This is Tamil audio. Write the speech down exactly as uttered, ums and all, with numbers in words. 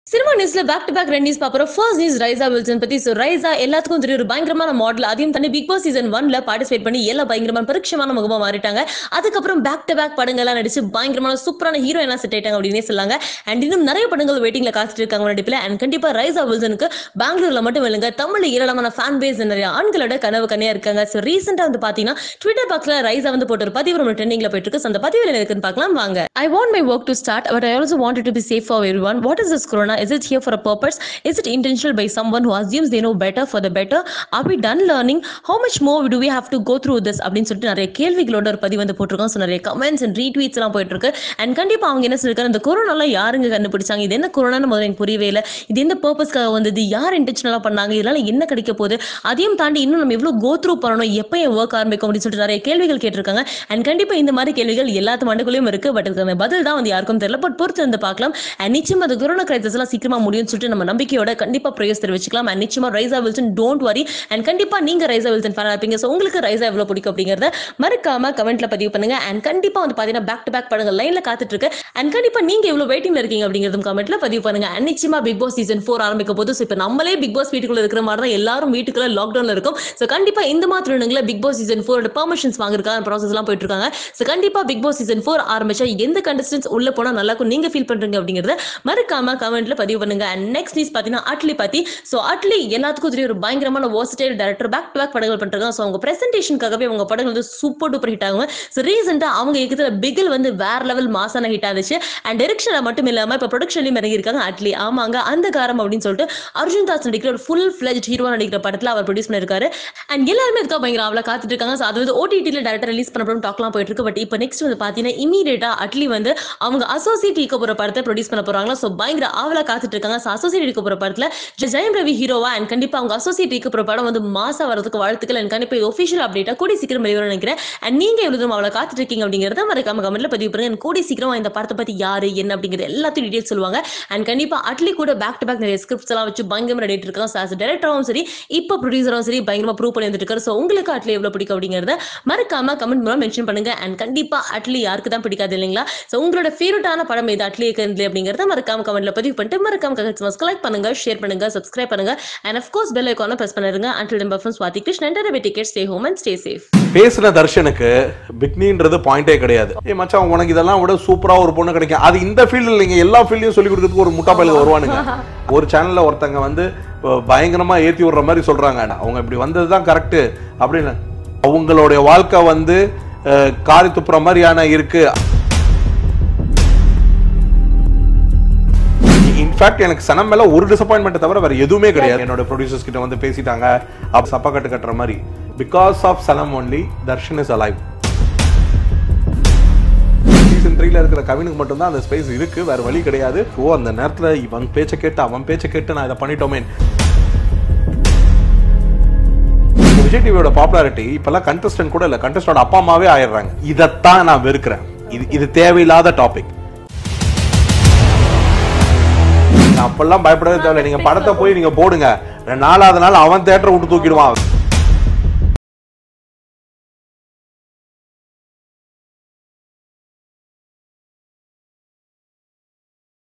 சினிமா நியூஸ்ல பேக் டு பேக் ரெண்டு நியூஸ் பாப்பறோம். ஃபர்ஸ்ட் நியூஸ் ரைசா வில்சன் பத்தி. சோ ரைசா எல்லாத்துக்கும் தெரியும் ஒரு பயங்கரமான மாடல். அதையும் தாண்டி பிக் பாஸ் சீசன் ஒன்ல பார்ட்டிசிபேட் பண்ணி எல்லா பயங்கரமான பரிட்சமான முகமா மாறிட்டாங்க. அதுக்கப்புறம் பேக் டு பேக் படங்கள்லாம் நடிச்சு பயங்கரமான சூப்பரான ஹீரோயினா செட் ஆயிட்டாங்க அப்படின்னே சொல்லாங்க. அண்ட் இன்னும் நிறைய படங்கள் வெயிட்டிங்ல காத்துட்டு இருக்காங்க நடிப்புல. அண்ட் கண்டிப்பா ரைசா வில்சனுக்கு பெங்களூர்ல மட்டும் இல்லைங்க, தமிழ்ல ஏராளமான ஃபேன் பேஸ் நிறைய ஆண்களோட கனவு கண்ணியா இருக்காங்க. சோ ரீசெண்டா வந்து பாத்தீங்கன்னா ட்விட்டர் பாக்ஸ்ல ரைசா வந்து போட்ட ஒரு பதிவு ரொம்ப ட்ரெண்டிங்ல போயிட்டு இருக்கு. அந்த பதிவுல என்ன இருக்குன்னு பார்க்கலாம் வாங்க. I want my work to start, but I also want it to be safe for everyone. What is this corona? Is it here for a purpose? Is it intentional by someone who assumes they know better for the better? Are we done learning? How much more do we have to go through this? அப்படின்னு சொல்லிட்டு நிறைய கேள்விகளோட ஒரு பதிவு வந்து போட்டிருக்கோம். ஸோ நிறைய கமெண்ட்ஸ் அண்ட் ரீட்வீட்ஸ் எல்லாம் போயிட்டு இருக்கு. அண்ட் கண்டிப்பா அவங்க என்ன சொல்லிருக்காங்க, இந்த கொரோனாலாம் யாருங்க கண்டுபிடிச்சாங்க, இது என்ன கொரோனான்னு முதல்ல எனக்கு புரியவே இல்லை, இது எந்த பர்பஸ்க்காக வந்தது, யார் இன்டென்ஷனலா பண்ணாங்க, இதனால என்ன கிடைக்க போகுது, அதையும் தாண்டி இன்னும் நம்ம எவ்வளவு கோ த்ரூ பண்ணணும், எப்போ என் ஒர்க் ஆரம்பிக்கும் அப்படின்னு சொல்லிட்டு நிறைய கேள்விகள் கேட்டிருக்காங்க. அண்ட் கண்டிப்பா இந்த மாதிரி கேள்விகள் எல்லாத்து மண்டுக்குள்ளேயும் இருக்கு. பட் இதுக்கான பதில் தான் வந்து யாருக்கும் தெரியல. பட் பொறுத்து வந்து பார்க்கலாம். அண்ட் நிச்சயமா அந்த கொரோனா கிரைசிஸ் எல்லாம் சீக்கிரமா முடியும்னு சொல்லிட்டு நம்ம நம்பிக்கையோட கண்டிப்பா பிரேயர்ஸ் தெரிவிச்சுக்கலாம். அண்ட் நிச்சயமா Raiza Wilson don't worry. And கண்டிப்பா நீங்க ரைசா வில்சன் ஃபேனா இருப்பீங்க. ஸோ உங்களுக்கு ரைசா எவ்வளவு பிடிக்கும் அப்படிங்கறத மறக்காம கமெண்ட்ல பதிவு பண்ணுங்க. அண்ட் கண்டிப்பா வந்து பாத்தீங்கன்னா பேக் டு பேக் படங்கள் லைன்ல காத்துட்டு இருக்கு. அண்ட் கண்டிப்பா நீங்க எவ்வளவு வெயிட்டிங்ல இருக்கீங்க அப்படிங்கறதும் கமெண்ட்ல பதிவு பண்ணுங்க. அண்ட் நிச்சயமா பிக் பாஸ் சீசன் ஃபோர் ஆரம்பிக்க போது. ஸோ இப்போ நம்மளே பிக் பாஸ் வீட்டுக்குள்ள இருக்கிற மாதிரி தான் எல்லாரும் வீட்டுக்குள்ள லாக்டவுன்ல இருக்கும். ஸோ கண்டிப்பா இந்த மாதிரி Bigg Boss season four permissions வாங்குறதுக்கான ப்ராசஸ் எல்லாம் போயிட்டு இருக்காங்க. ஸோ கண்டிப்பா பிக் பாஸ் சீசன் ஃபோர் ஆரம்பிச்சா எந்த கண்டஸ்டன்ஸ் உள்ள போனா நல்லா இருக்கும் நீங்க ஃபீல் பண்றீங்க அப்படிங்கறத மறக்காம கமெண்ட்ல பதிவு பண்ணுங்க. அண்ட் நெக்ஸ்ட் நியூஸ் பாத்தீங்கன்னா அட்லி பத்தி. சோ அட்லி எல்லாத்துக்கும் தெரியும் ஒரு பயங்கரமான versatile director, back to back படங்கள் பண்றாங்க. சோ அவங்க பிரசன்டேஷனுக்காகவே அவங்க படங்கள் வந்து சூப்பர் டூப்பர் ஹிட் ஆகும். சோ ரீசெண்டா அவங்க இருக்கிற பிகில் வந்து வேற லெவல் மாசான ஹிட் ஆச்சு. அண்ட் டைரக்ஷன்ல மட்டும் இல்லாம இப்ப ப்ரொடக்ஷன்லயும் இறங்கி இருக்காங்க அட்லி. ஆமாங்க, அந்த காரம் அப்படின்னு சொல்லிட்டு அர்ஜுன் தாஸ் நடிக்கிற ஒரு ஃபுல் ஃபிளெஜ்ட் ஹீரோவா நடிக்கிற படத்துல அவர் ப்ரொடியூஸ் பண்ணிருக்காரு. அண்ட் எல்லாருமே இதுக்காக பயங்கர அவளை காத்துட்டு இருக்காங்க. சோ அது வந்து ஓடிடில டைரக்டர் ரிலீஸ் பண்ணப்படும் டாக்லாம் போயிட்டு இருக்கு. பட் இப்போ நெக்ஸ்ட் வந்து பாத்தீங்கன்னா இமீடியட்டா அட்லி வந்து அவங்க அசோசியேட் இருக்க போற படத்தை ப்ரொடியூஸ் பண்ண போறாங்களா. சோ பயங்கர ஆவலா காத்துட்டு இருக்காங்க. சோ அசோசியேட் இருக்க போற படத்துல ஜெயம் ரவி ஹீரோவா. அண்ட் கண்டிப்பா அவங்க அசோசியேட் இருக்க போற படம் வந்து மாசா வரதுக்கு வாழ்த்துக்கள். அண்ட் கண்டிப்பா இது ஒபிஷியல் அப்டேட்டா கூடி சீக்கிரம் வெளிவரும் நினைக்கிறேன். அண்ட் நீங்க எவ்வளவு தூரம் அவளை காத்துட்டு இருக்கீங்க அப்படிங்கறத மறக்காம கமெண்ட்ல பதிவு பண்ணுங்க. கூடி சீக்கிரம் இந்த படத்தை பத்தி யாரு என்ன அப்படிங்கிறது எல்லாத்தையும் டீடைல்ஸ் சொல்லுவாங்க. அண்ட் கண்டிப்பா அட்லி கூட பேக் டு பேக் நிறைய ஸ்கிரிப்ட்ஸ் எல்லாம் வச்சு பயங்கரமா ரெடிட்டு இருக்காங்க. சோ ஆஸ் டைரக்டரும் சரி இப்போ ப்ரொடியூசரும் சரி பயங்கரமா ப்ரூவ் பண்ணி வந்துட்டு இருக்காரு. சோ உங்களுக்கு அட்லி எவ்வளவு பிடிக்கும் அப்படிங்கறத மறக்காம கமெண்ட் மூலம் மென்ஷன் பண்ணுங்க. அண்ட் கண்டிப்பா அட்லி யாருக்கு தான் பிடிக்காது இல்லைங்களா. சோ உங்களோட ஃபேவரட்டான படம் இது அட்லி இருக்கிறது அப்படிங்கறத மறக்காம கமெண்ட்ல பதிவு பண்ணிட்டு மறக்காம லைக் பண்ணுங்க, ஷேர் பண்ணுங்க, சப்ஸ்கிரைப் பண்ணுங்க. And of course bell icon press பண்ணிருங்க. Until then, from Swati Krishnan, enter a ticket, stay home and stay safe. பேசுன தர்ஷனுக்கு பிக்னின்றது பாயிண்டே கிடையாது. ஏ மச்சான் உனக்கு இதெல்லாம் விட சூப்பரா ஒரு பொண்ணு கிடைக்கும். அது இந்த ஃபீல்ட்ல இல்லைங்க, எல்லா ஃபீல்ட்லயும் சொல்லி கொடுக்கிறதுக்கு ஒரு முட்டா பையல வருவானுங்க. ஒரு சேனல்ல ஒருத்தங்க வந்து பயங்கரமா ஏத்தி விடுற மாதிரி சொல்றாங்க, அவங்க இப்படி வந்ததுதான் கரெக்ட் அப்படின்னு. அவங்களுடைய வாழ்க்கை வந்து காரி துப்புற மாதிரியான இருக்கு. இன்ஃபேக்ட் எனக்கு சனம் மேல ஒரு டிசப்பாயின்மெண்ட் தவிர வேற எதுவுமே கிடையாது. என்னோட ப்ரொடியூசர்ஸ் கிட்ட வந்து பேசிட்டாங்க அப்ப சப்பா கட்டு கட்டுற மாதிரி. Because of Sanam only Tharshan is alive. Season த்ரீல இருக்கிற கவினுக்கு மட்டும்தான் அந்த ஸ்பேஸ் இருக்கு, வேற வழி கிடையாது. ஓ அந்த நேரத்துல இவன் பேச்சை கேட்டு அவன் பேச்சை கேட்டு நான் இதை பண்ணிட்டோமே. விஜய் டிவியோட பாப்புலாரிட்டி இப்பெல்லாம் கண்டஸ்டன்ட் கூட இல்ல, கண்டஸ்டன்ட் அப்பா அம்மாவே ஆயிடுறாங்க. இதைத்தான் நான் வெறுக்கிறேன். இது இது தேவையில்லாத டாபிக். அப்பெல்லாம் பயப்படவே தேவையில்லை. நீங்க படத்தை போய் நீங்க போடுங்க, நாலாவது நாள் அவன் தியேட்டரை விட்டு தூக்கிடுவான்.